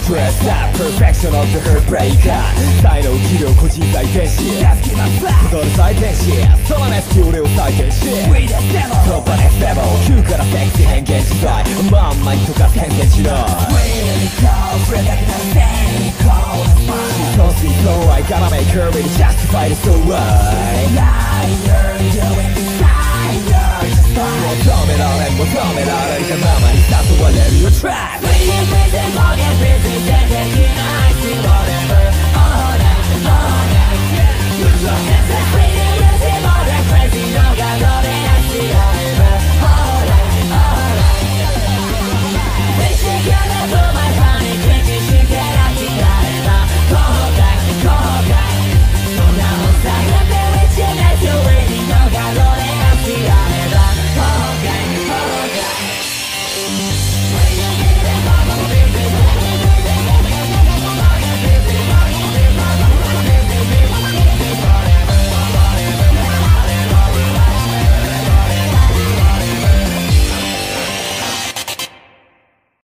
Dress up perfection of the heartbreaker 才能器量個人再転身踊る再転身その熱気俺を再現し突破ネスレベル9からセクシー変幻自在まんまに溶かす変遷しない思想水槽愛 Gotta make her really justify the so why 求められん求められるがままに誘われるよ Track